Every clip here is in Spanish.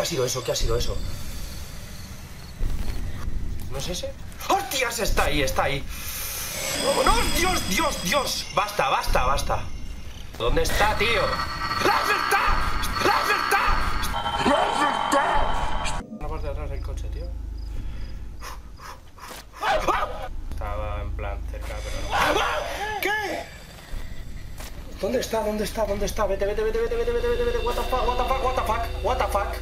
sido eso? ¿Qué ha sido eso? ¿No es ese? ¡Hostias! Está ahí, está ahí. ¡Vámonos! ¡Dios, Dios, Dios! Basta, basta, basta. ¿Dónde está, tío? ¡Láser está! ¡Láser está! ¡Láser está! La parte de atrás del coche, tío. Estaba en plan cerca, pero no. ¿Qué? ¿Dónde está? ¿Dónde está? ¿Dónde está? Vete, vete, vete, vete, vete, vete, vete, vete. What the fuck, what the fuck, what the fuck, what the fuck.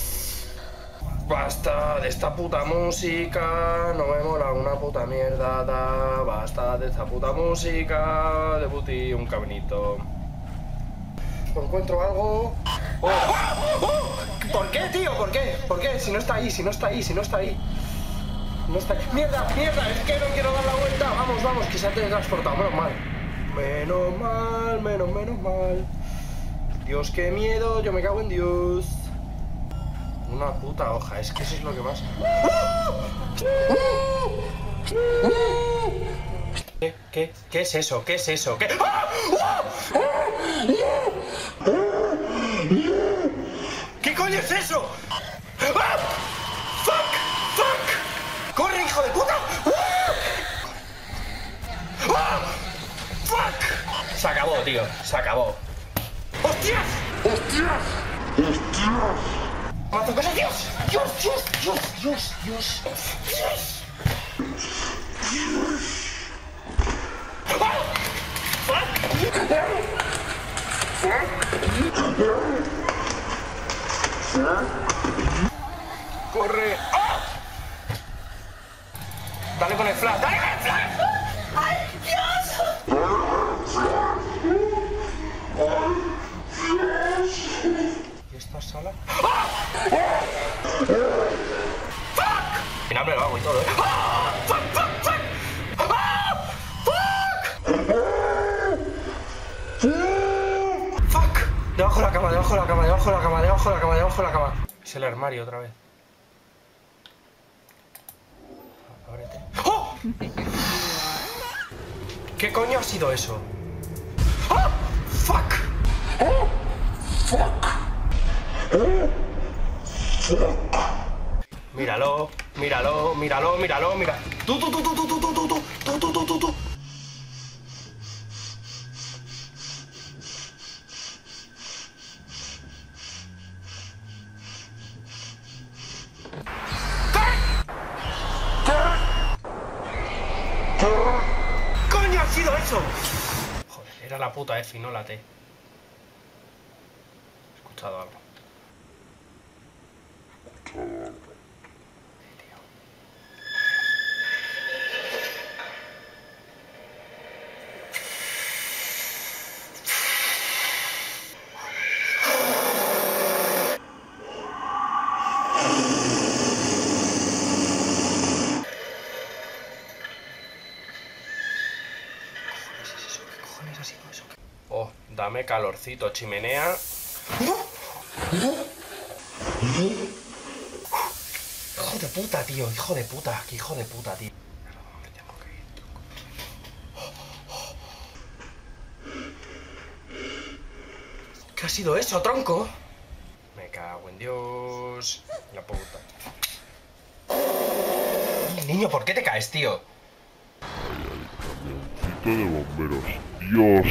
Basta de esta puta música, no me mola una puta mierda. Basta de esta puta música. De Buti, un caminito. ¿Encuentro algo? ¡Oh! ¡Oh! ¡Oh! ¿Por qué, tío? ¿Por qué? ¿Por qué? Si no está ahí, si no está ahí, si no está ahí. No está ahí. ¡Mierda, mierda! Es que no quiero dar la vuelta. Vamos, vamos, que se ha teletransportado. Menos mal. Menos mal, menos mal. Dios, qué miedo, yo me cago en Dios. Una puta hoja, es que eso es lo que más... ¿Qué es eso? ¿Qué es eso? ¿Qué? ¿Qué coño es eso? ¡Fuck! ¡Fuck! ¡Corre, hijo de puta! ¡Fuck! Se acabó, tío, se acabó. ¡Hostias! ¡Hostias! ¡Hostias! ¡Mazo cosa! ¡Dios! ¡Dios! ¡Dios! ¡Dios! ¡Dios! ¡Dios! ¡Dios! ¡Corre! ¡Ah! ¡Dale con el flash! ¡Dale con el flash! ¡Ay, Dios! ¿Y esta sala? ¡Ah! ¡Fuck! Final me lo hago y todo, ¿eh? ¡Ah! ¡Fuck, fuck, fuck! ¡Ah! ¡Fuck! ¡Fuck! Debajo de la cama, debajo de la cama, debajo de la cama, debajo de la cama, debajo de la cama. Es el armario otra vez. Ábrete. ¡Oh! ¿Qué coño ha sido eso? ¡Oh! ¡Fuck! ¡Oh! ¡Fuck! ¡Oh! ¡Fuck! Míralo, míralo, míralo, míralo, mira. Tú. ¿Qué coño ha sido eso? Joder, era la puta F y no la T. He escuchado algo. Oh, dame calorcito, chimenea. Hijo de puta, tío, hijo de puta, qué hijo de puta, tío. Me tengo que ir, tronco. ¿Qué ha sido eso, tronco? Me cago en Dios. La puta. Niño, ¿por qué te caes, tío? De bomberos. Dios.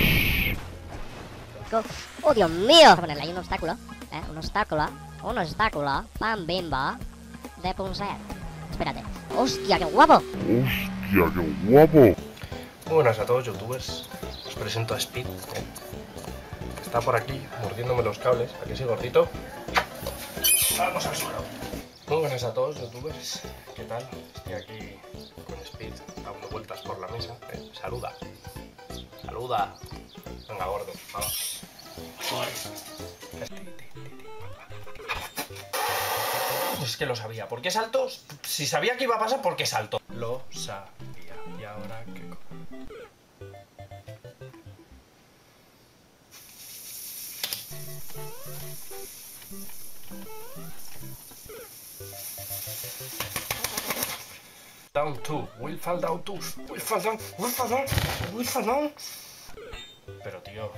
¡Oh, Dios mío! Vamos a ponerle ahí un obstáculo, un obstáculo, pan bimba, de punset. Espérate. ¡Hostia, qué guapo! Hostia, qué guapo. Muy buenas a todos, youtubers. Os presento a Speed, que está por aquí mordiéndome los cables. ¿A que sí, gordito? Vamos al suelo. Muy buenas a todos, youtubers. ¿Qué tal? Estoy aquí con Speed dando vueltas por la mesa. Saluda. Saluda. Venga, gordo, vamos. Es que lo sabía. ¿Por qué saltó? Si sabía que iba a pasar, ¿por qué saltó? Lo sabía. ¿Y ahora qué? Down 2. Will fall down 2. Will fall down. Will fall down. Will fall down. Pero tío.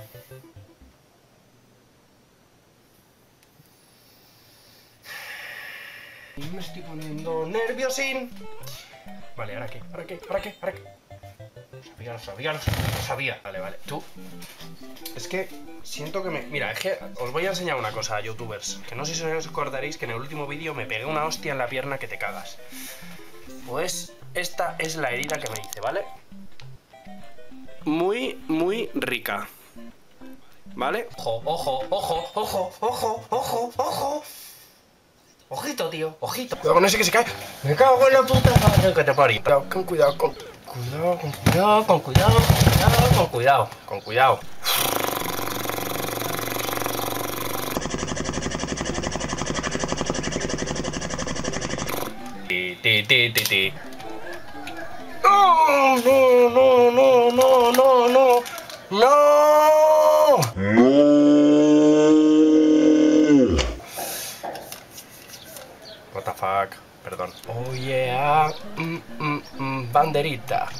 Me estoy poniendo nerviosín. Vale, ¿ahora qué? ¿Ahora qué? ¿Ahora qué? ¿Ahora qué? Lo sabía. Vale, vale. Tú. Es que siento que me... Mira, es que os voy a enseñar una cosa, youtubers. Que no sé si os acordaréis que en el último vídeo me pegué una hostia en la pierna que te cagas. Pues esta es la herida que me hice, ¿vale? Muy, muy rica. ¿Vale? Ojo, ojo, ojo, ojo, ojo, ojo, ojo. Ojito, tío, ojito. Cuidado con ese que se cae. Me cago en la puta madre que te parió. Con cuidado, con cuidado, con cuidado, con cuidado, con cuidado, con cuidado, con cuidado. Ti. No, no, no, no, no, no, no. No. What the fuck, perdón. Oh yeah, banderita.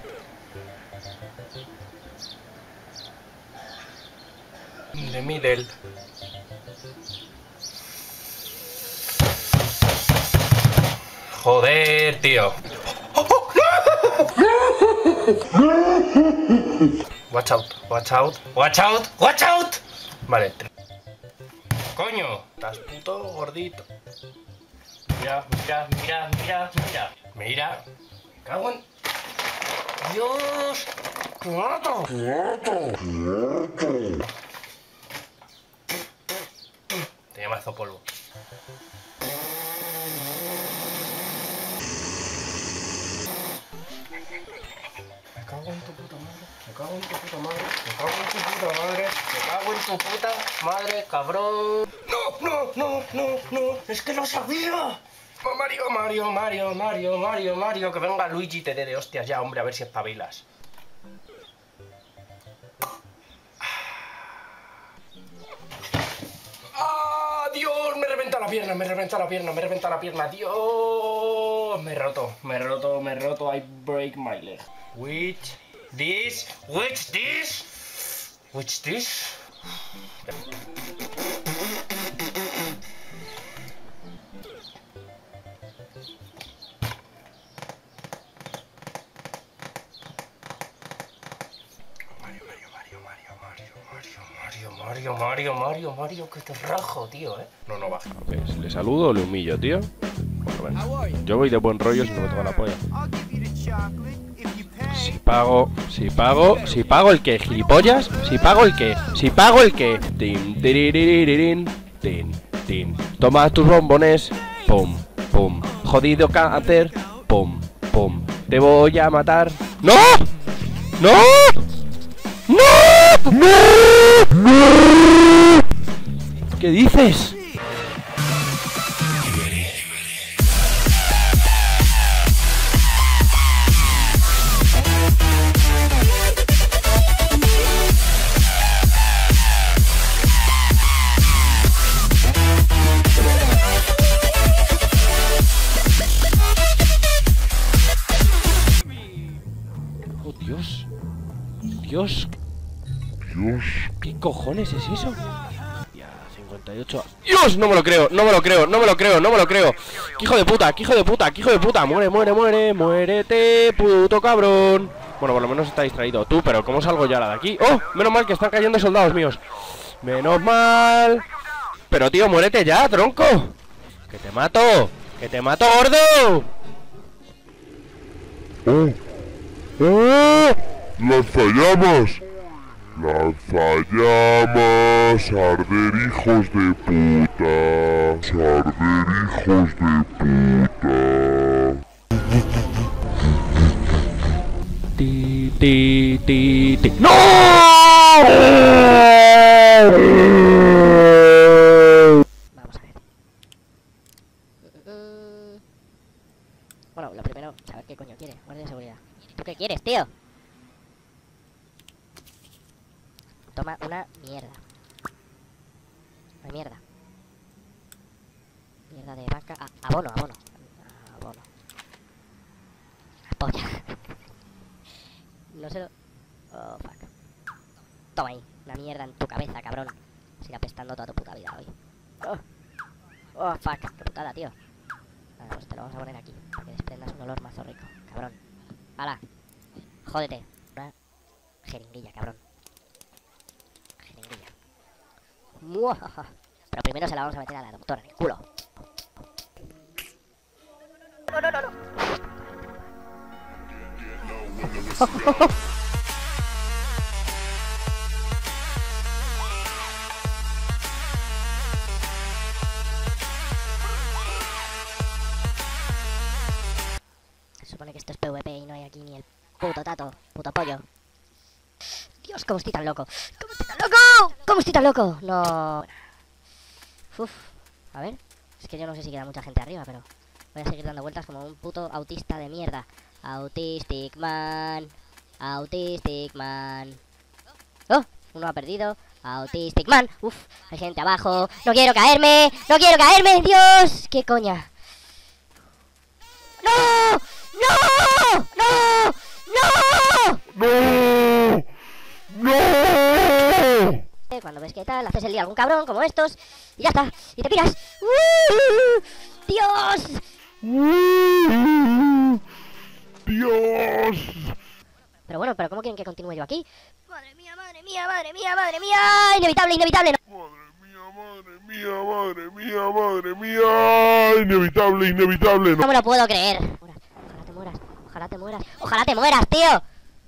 The middle. Joder, tío. Watch out, watch out, watch out, watch out. Vale. Coño, estás puto gordito. Mira, mira, mira, mira, mira. Mira. Me cago en... Dios. ¡Quieto! Te llamazo polvo. Me cago en tu puta madre. Me cago en tu puta madre. Me cago en tu puta madre. Me cago en tu puta madre, cabrón. No, no, no, no, no. Es que lo sabía. Mario, que venga Luigi y te dé de hostias ya, hombre, a ver si espabilas. ¡Ah, Dios! Me reventa la pierna, Dios. Me he roto, I break my leg. Which this? Mario, que te rajo, tío, No baja. ¿Ves? ¿Le saludo o le humillo, tío? Bueno, yo voy de buen rollo si no me toca la polla. Si pago el que, gilipollas. Si pago el que. Tin, tiririririn, tin. Toma tus bombones. Pum, pum. Jodido cáncer. Pum, pum. Te voy a matar. ¡No! ¡No! ¡No! ¡No! ¿Qué dices? Oh, Dios. ¿Qué cojones es eso? Ya, 58. ¡Dios! No me lo creo. ¡Qué hijo de puta! ¡Muérete, puto cabrón! Bueno, por lo menos está distraído. Tú, pero ¿cómo salgo ya de aquí? ¡Oh! Menos mal que están cayendo soldados míos. Menos mal. Pero tío, muérete ya, tronco. Que te mato, gordo. ¡Oh! ¡Lanzallamas! ¡Lanzallamas! ¡Arder, hijos de puta! ¡Arder, hijos de puta! Ti. ¡No! Vamos a ver. Bueno, lo primero, saber qué coño quiere. Guardia de seguridad. ¿Tú qué quieres, tío? Toma una mierda. Una mierda. Mierda de vaca. Abono. Polla. No se lo... Oh, fuck. Toma ahí. Una mierda en tu cabeza, cabrón. Sigue apestando toda tu puta vida hoy. Oh, fuck. Qué putada, tío. lo vamos a poner aquí, para que desprendas un olor mazo rico, cabrón. ¡Hala! Jódete. Una jeringuilla, cabrón. Jeringuilla. ¡Muajaja! Pero primero se la vamos a meter a la doctora en el culo. ¡No, no, no, no! Se supone que esto es PvP y no hay aquí ni el puto tato, puto pollo. Dios, cómo estoy tan loco. ¿Cómo estoy tan loco? ¿Cómo estoy tan loco? No. Uf, a ver. Es que yo no sé si queda mucha gente arriba, pero voy a seguir dando vueltas como un puto autista de mierda. Autistic man. Autistic man. Oh, uno ha perdido. Autistic man. Uf, hay gente abajo. No quiero caerme. No quiero caerme. Dios, qué coña. ¡No! ¡No! ¡No! ¡No! ¡No! ¡No! Cuando ves que tal, haces el día a algún cabrón como estos y ya está, y te piras. ¡Dios! ¡Dios! Pero bueno, ¿pero cómo quieren que continúe yo aquí? ¡Madre mía, madre mía, madre mía, madre mía! ¡Inevitable, inevitable! No. Madre mía, madre mía, madre mía, madre mía. Inevitable, inevitable. No me lo puedo creer. Ojalá te mueras, ojalá te mueras, ojalá te mueras, tío.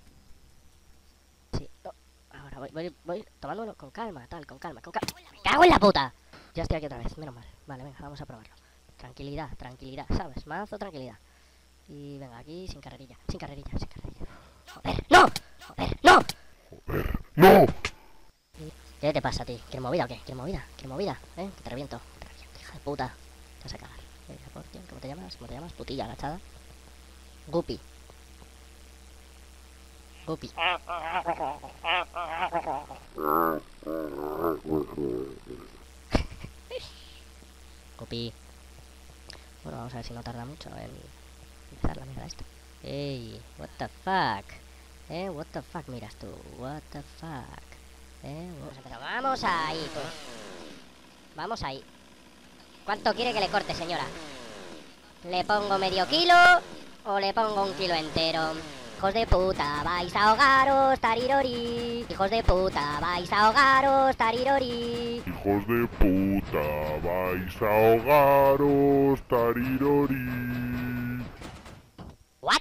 Sí, no. Ahora voy tomándomelo con calma, tal, con calma, con calma. ¡Me cago en la puta! Ya estoy aquí otra vez, menos mal. Vale, venga, vamos a probarlo. Tranquilidad, tranquilidad, ¿sabes? Mazo tranquilidad. Y venga, aquí sin carrerilla, sin carrerilla, sin carrerilla. ¡Joder! ¡No! ¡Joder! ¡No! ¡No! ¿Qué te pasa a ti? ¿Quieres movida o qué? ¿Quieres movida? ¿Quieres movida? ¿Eh? Que te reviento. Te reviento, hija de puta. Te vas a cagar. ¿Cómo te llamas? ¿Cómo te llamas? Putilla agachada. Guppy. Guppy. Guppy. Bueno, vamos a ver si no tarda mucho en empezar la mierda esta. Ey, what the fuck. What the fuck miras tú. What the fuck. Vamos ahí, tú. Vamos ahí. ¿Cuánto quiere que le corte, señora? ¿Le pongo medio kilo o le pongo un kilo entero? Hijos de puta, vais a ahogaros, tarirori. Hijos de puta, vais a ahogaros, tarirori. Hijos de puta, vais a ahogaros, tarirori. What?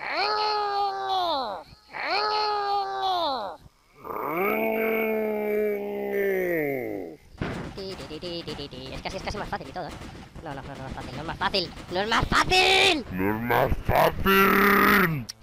Es casi más fácil y todo, ¿eh? No es más fácil, no es más fácil, no es más fácil. No es más fácil.